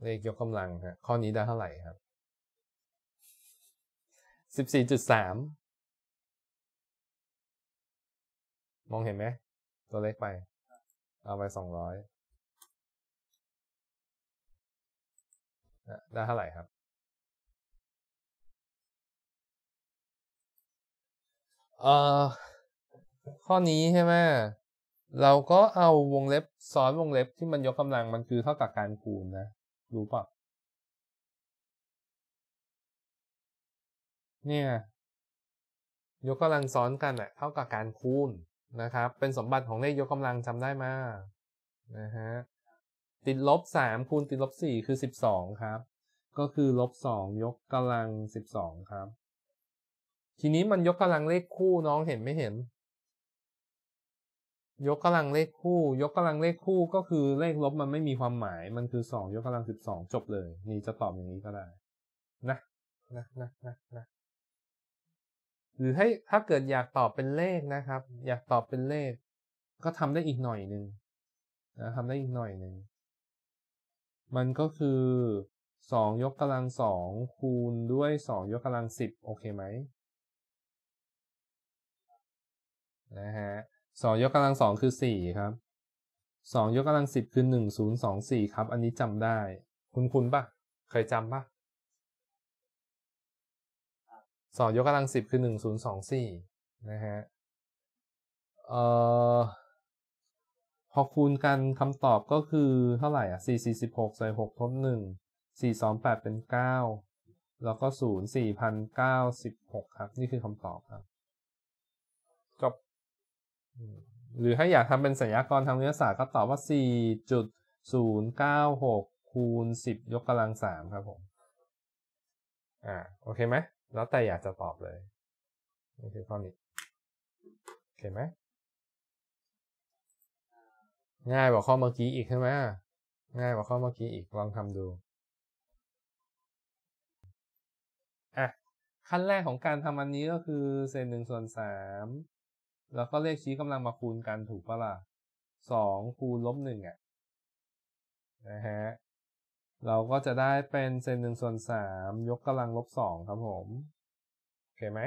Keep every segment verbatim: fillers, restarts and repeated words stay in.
เลขยกกำลังฮะข้อนี้ได้เท่าไหร่ครับ สิบสี่จุดสาม มองเห็นไหมตัวเลขไปเอาไปสองร้อยได้เท่าไหร่ครับเอ่อข้อนี้ใช่ไหมเราก็เอาวงเล็บซ้อนวงเล็บที่มันยกกำลังมันคือเท่ากับการคูณนะรู้ป่ะเนี่ยยกกำลังซ้อนกันอ่ะเท่ากับการคูณนะครับเป็นสมบัติของเลขยกกำลังจำได้ไหมนะฮะติดลบสามคูณติดลบสี่คือสิบสองครับก็คือลบสองยกกำลังสิบสองครับทีนี้มันยกกำลังเลขคู่น้องเห็นไม่เห็นยกกำลังเลขคู่ยกกำลังเลขคู่ก็คือเลขลบมันไม่มีความหมายมันคือสองยกกำลังสิบสองจบเลยนี่จะตอบอย่างนี้ก็ได้นะนะนะนะนะหรือให้ถ้าเกิดอยากตอบเป็นเลขนะครับอยากตอบเป็นเลขก็ทำได้อีกหน่อยหนึ่งนะทำได้อีกหน่อยหนึ่งมันก็คือสองยกกำลังสองคูณด้วยสองยกกำลังสิบโอเคไหมนะฮะสองยกกำลังสองคือสี่ครับสองยกกำลังสิบคือหนึ่งศูนย์สองสี่ครับอันนี้จำได้คุณคุณป่ะเคยจำป่ะสองยกกำลังสิบคือหนึ่งศูนย์สองสี่นะฮะเอ่อพอคูณกันคำตอบก็คือเท่าไหร่อ่ะสี่ สี่สิบหกใส่หกทดหนึ่งสี่สองแปดเป็นเก้าแล้วก็ศูนย์ สี่พันเก้าสิบหกครับนี่คือคำตอบครับจบหรือถ้าอยากทำเป็นสัญญากรทางวิทยาศาสตร์ก็ตอบว่า สี่จุดศูนย์เก้าหก คูณสิบยกกำลังสามครับผมอ่าโอเคไหมแล้วแต่อยากจะตอบเลยนี่คือข้อนี้โอเคไหมง่ายกว่าข้อเมื่อกี้อีกใช่ไหมง่ายกว่าข้อเมื่อกี้อีกลองทำดูอ่ะขั้นแรกของการทำอันนี้ก็คือเศษหนึ่งส่วนสามแล้วก็เลขชี้กำลังมาคูณกันถูกปะล่ะสองคูณลบหนึ่งอ่ะนะฮะเราก็จะได้เป็นเศษหนึ่งส่วนสามยกกำลังลบสองครับผมโอเคไหม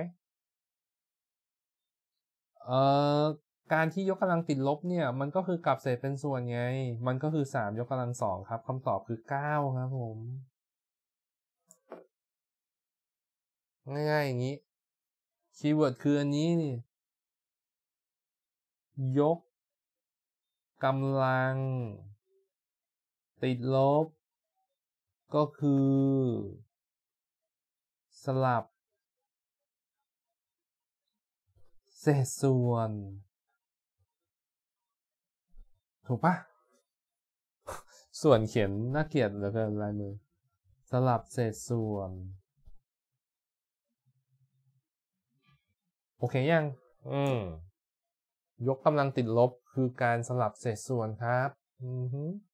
เอ่อการที่ยกกำลังติดลบเนี่ยมันก็คือกลับเศษเป็นส่วนไงมันก็คือสามยกกำลังสองครับคำตอบคือเก้าครับผมง่ายๆอย่างนี้คีย์เวิร์ดคืออันนี้นี่ยกกำลังติดลบก็คือสลับเศษส่วนถูกปะส่วนเขียนน่าเกลียดเหลือเกินลายมือสลับเศษส่วนโอเคยังอืมยกกำลังติดลบคือการสลับเศษส่วนครับอือฮึ